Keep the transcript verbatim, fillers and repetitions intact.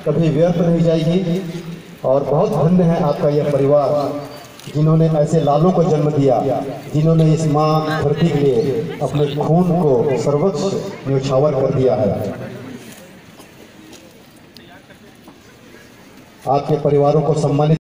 कभी व्यर्थ नहीं जाएगी। और बहुत धन्य है आपका यह परिवार जिन्होंने ऐसे लालों को जन्म दिया, जिन्होंने इस माँ धरती के लिए अपने खून को सर्वस्व न्यौछावर कर दिया है। आपके परिवारों को सम्मानित